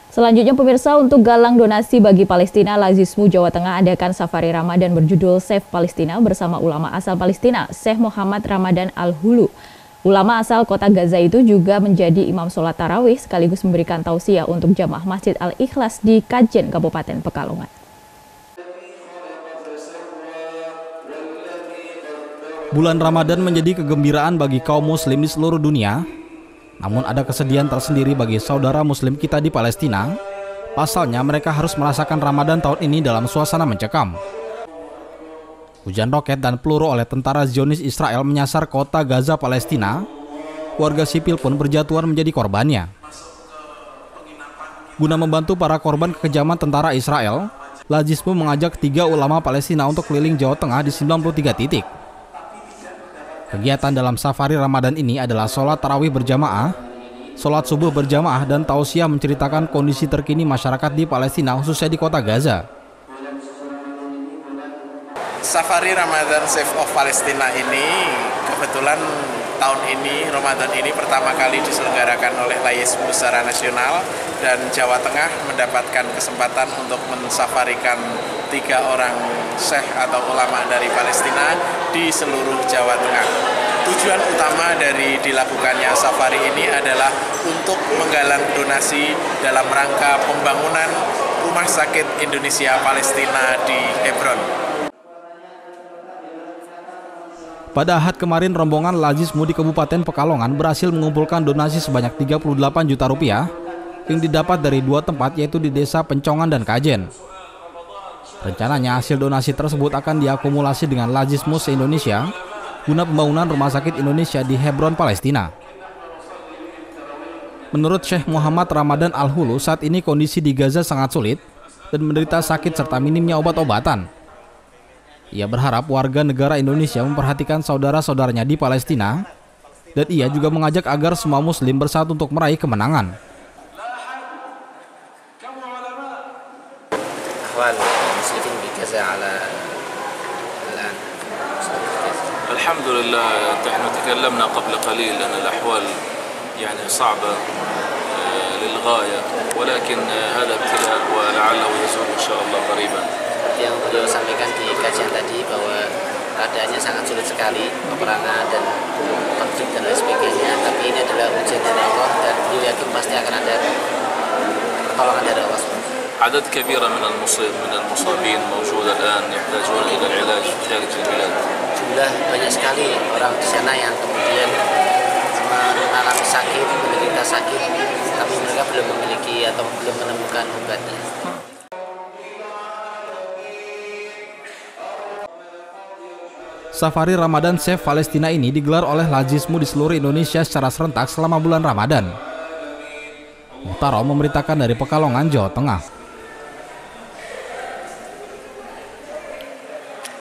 Selanjutnya pemirsa, untuk galang donasi bagi Palestina, Lazismu Jawa Tengah adakan safari Ramadan berjudul Save Palestina bersama ulama asal Palestina, Syekh Muhammad Ramadan Al-Hulu. Ulama asal kota Gaza itu juga menjadi imam sholat tarawih sekaligus memberikan tausiah untuk jamaah Masjid Al-Ikhlas di Kajen, Kabupaten Pekalongan. Bulan Ramadan menjadi kegembiraan bagi kaum muslim di seluruh dunia. Namun ada kesedihan tersendiri bagi saudara muslim kita di Palestina. Pasalnya mereka harus merasakan Ramadan tahun ini dalam suasana mencekam. Hujan roket dan peluru oleh tentara Zionis Israel menyasar kota Gaza, Palestina. Warga sipil pun berjatuhan menjadi korbannya. Guna membantu para korban kekejaman tentara Israel, Lazismu mengajak 3 ulama Palestina untuk keliling Jawa Tengah di 93 titik. Kegiatan dalam safari Ramadan ini adalah sholat tarawih berjamaah, sholat subuh berjamaah, dan tausiah menceritakan kondisi terkini masyarakat di Palestina, khususnya di kota Gaza. Safari Ramadan Save of Palestina ini kebetulan tahun ini, Ramadan ini pertama kali diselenggarakan oleh Lazismu secara nasional, dan Jawa Tengah mendapatkan kesempatan untuk mensafarikan 3 orang syekh atau ulama dari Palestina di seluruh Jawa Tengah. Tujuan utama dari dilakukannya safari ini adalah untuk menggalang donasi dalam rangka pembangunan Rumah Sakit Indonesia Palestina di Hebron. Pada Ahad kemarin, rombongan Lazismu di Kabupaten Pekalongan berhasil mengumpulkan donasi sebanyak 38 juta rupiah yang didapat dari 2 tempat, yaitu di Desa Pencongan dan Kajen. Rencananya hasil donasi tersebut akan diakumulasi dengan Lazismu se-Indonesia guna pembangunan Rumah Sakit Indonesia di Hebron, Palestina. Menurut Syekh Muhammad Ramadan Al-Hulu, saat ini kondisi di Gaza sangat sulit dan menderita sakit serta minimnya obat-obatan. Ia berharap warga negara Indonesia memperhatikan saudara-saudaranya di Palestina, dan ia juga mengajak agar semua muslim bersatu untuk meraih kemenangan. Alhamdulillah, نحن تكلمنا قبل قليل أن الأحوال يعني صعبة للغاية، ولكن هذا ابتلاء ولعله يزول إن شاء الله قريبا. Yang beliau sampaikan di kajian tadi bahwa keadaannya sangat sulit sekali, peperangan dan konflik dan lain sebagainya, tapi ini adalah ujian dari Allah dan beliau yakin pasti akan ada pertolongan dari Allah. عدد كبير من المصابين موجود الآن يحتاجون إلى العلاج خارج البلاد. Jumlah banyak sekali orang di sana yang kemudian mengalami sakit, menderita sakit, tapi mereka belum memiliki atau belum menemukan obatnya. Safari Ramadan Save Palestina ini digelar oleh Lazismu di seluruh Indonesia secara serentak selama bulan Ramadan. Muhtarom memberitakan dari Pekalongan, Jawa Tengah.